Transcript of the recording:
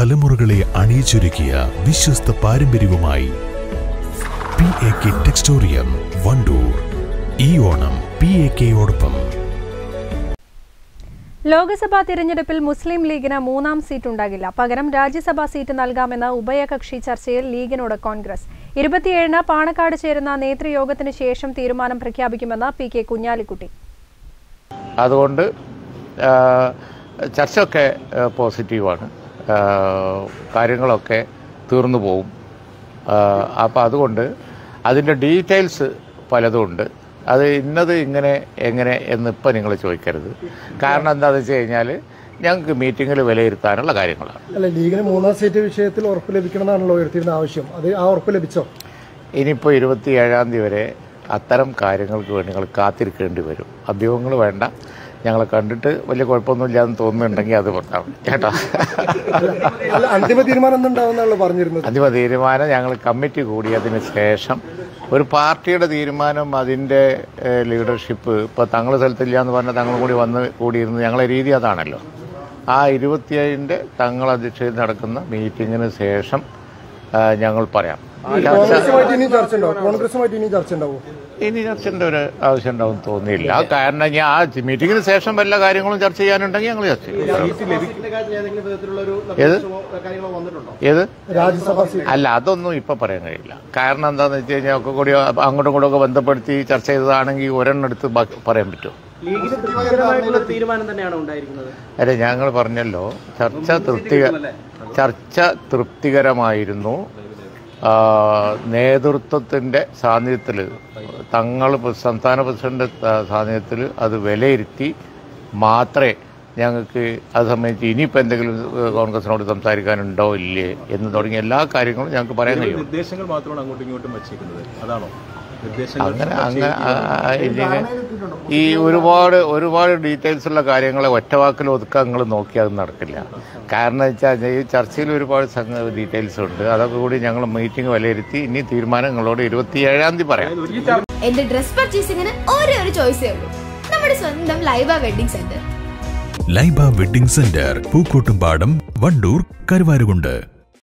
തലമുറകളെ അണിയിച്ചൊരുക്കിയ വിശ്വസ്ത പാരമ്പര്യവുമായി PAK ടെക്സ്റ്റോറിയം വണ്ടൂർ. ഈ ഓണം PAKയോടൊപ്പം. ലോക്സഭാ തിരഞ്ഞെടുപ്പിൽ മുസ്ലിം ലീഗിന് 3ാം സീറ്റ് ഉണ്ടാകില്ല. പകരം രാജ്യസഭാ സീറ്റ് നൽകാമെന്ന ഉഭയകക്ഷി ചർച്ചയിൽ ലീഗിനോട് കോൺഗ്രസ്. 27-ന് പാണക്കാട് ചേരുന്ന നേതൃയോഗത്തിന് ശേഷം തീരുമാനം പ്രഖ്യാപിക്കുമെന്ന് PK കുഞ്ഞാലിക്കുട്ടി. അതുകൊണ്ട് ചർച്ചയൊക്കെ പോസിറ്റീവാണ്, കാര്യങ്ങളൊക്കെ തീർന്നു പോവും. അപ്പോൾ അതുകൊണ്ട് അതിൻ്റെ ഡീറ്റെയിൽസ് പലതുമുണ്ട്. അത് ഇന്നത് ഇങ്ങനെ എങ്ങനെ എന്നിപ്പോൾ നിങ്ങൾ ചോദിക്കരുത്. കാരണം എന്താണെന്ന് വെച്ച് കഴിഞ്ഞാൽ ഞങ്ങൾക്ക് മീറ്റിങ്ങിൽ വിലയിരുത്താനുള്ള കാര്യങ്ങളാണ്. അല്ല, ലീഗിന് 3ാം സീറ്റ് വിഷയത്തിൽ ഉറപ്പ് ലഭിക്കണമെന്നാണല്ലോ ഉയർത്തിയിരുന്ന ആവശ്യം. ആ ഉറപ്പ് ലഭിച്ചോ? ഇനിയിപ്പോൾ 27-ാം തീയതി വരെ അത്തരം കാര്യങ്ങൾക്ക് വേണ്ടി നിങ്ങൾ കാത്തിരിക്കേണ്ടി വരും. അഭ്യൂഹങ്ങൾ വേണ്ട. ഞങ്ങളെ കണ്ടിട്ട് വലിയ കുഴപ്പമൊന്നുമില്ലാന്ന് തോന്നുന്നുണ്ടെങ്കിൽ അത് പറഞ്ഞാൽ കേട്ടോ. അന്തിമ തീരുമാനം ഉണ്ടാവുന്നാണല്ലോ പറഞ്ഞിരുന്നത്. അന്തിമ തീരുമാനം ഞങ്ങൾ കമ്മിറ്റി കൂടിയതിന് ശേഷം ഒരു പാർട്ടിയുടെ തീരുമാനം, അതിൻ്റെ ലീഡർഷിപ്പ് ഇപ്പോൾ തങ്ങൾ സ്ഥലത്തില്ല എന്ന് പറഞ്ഞാൽ തങ്ങൾ കൂടി വന്ന് കൂടിയിരുന്നത് ഞങ്ങളെ രീതി അതാണല്ലോ. ആ 27-ൻ്റെ തങ്ങൾ അധ്യക്ഷതയിൽ നടക്കുന്ന മീറ്റിങ്ങിന് ശേഷം ഞങ്ങൾ പറയാം. ഇനി ചർച്ചയുടെ ഒരു ആവശ്യം ഉണ്ടാവും തോന്നിയില്ല. കാരണം ഞാൻ ആ മീറ്റിങ്ങിന് ശേഷം വല്ല കാര്യങ്ങളും ചർച്ച ചെയ്യാനുണ്ടെങ്കിൽ ഞങ്ങൾ ചർച്ച ചെയ്യും. ഏത് അല്ല, അതൊന്നും ഇപ്പൊ പറയാൻ കഴിയില്ല. കാരണം എന്താണെന്ന് വെച്ച് കഴിഞ്ഞാൽ ഒക്കെ കൂടി അങ്ങോട്ടും ഇങ്ങോട്ടും ഒക്കെ ബന്ധപ്പെടുത്തി ചർച്ച ചെയ്തതാണെങ്കിൽ ഒരെണ്ണം എടുത്ത് പറയാൻ പറ്റുമോ? അല്ല, ഞങ്ങൾ പറഞ്ഞല്ലോ ചർച്ച തൃപ്തികരമായിരുന്നു. നേതൃത്വത്തിൻ്റെ സാന്നിധ്യത്തിൽ, തങ്ങൾ സംസ്ഥാന പ്രസിഡന്റ് സാന്നിധ്യത്തിൽ അത് വിലയിരുത്തി മാത്രമേ ഞങ്ങൾക്ക് അത് സംബന്ധിച്ച് ഇനിയിപ്പോൾ എന്തെങ്കിലും കോൺഗ്രസിനോട് സംസാരിക്കാനുണ്ടോ ഇല്ലേ എന്ന് തുടങ്ങിയ എല്ലാ കാര്യങ്ങളും ഞങ്ങൾക്ക് പറയാൻ കഴിയും. നിർദ്ദേശങ്ങൾ മാത്രമാണ് അങ്ങോട്ടും ഇങ്ങോട്ടും വച്ചിരിക്കുന്നത്, അതാണോ? അങ്ങനെ ഈ ഒരുപാട് ഡീറ്റെയിൽസ് ഉള്ള കാര്യങ്ങളെ ഒറ്റവാക്കിൽ ഒതുക്കാൻ നിങ്ങൾ നോക്കിയാൽ അത് നടക്കില്ല. കാരണം വെച്ചാൽ ഈ ചർച്ചയിൽ ഒരുപാട് ഡീറ്റെയിൽസ് ഉണ്ട്. അതൊക്കെ കൂടി ഞങ്ങൾ മീറ്റിംഗ് വിലയിരുത്തി ഇനി തീരുമാനം നിങ്ങളോട് 27-ാം തീയതി പറയാം. എന്റെ ഡ്രസ് പർച്ചേസിംഗിന് ഒരേ ഒരു ചോയ്സേ ഉള്ളൂ, നമ്മുടെ സ്വന്തം Laiba wedding centre. Laiba wedding centre, Pookkottumpadam, Wandoor, Karuvarakundu.